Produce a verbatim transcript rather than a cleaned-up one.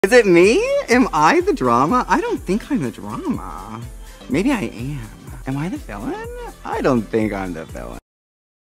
Is it me? Am I the drama? I don't think I'm the drama. Maybe I am. Am I the villain? I don't think I'm the villain.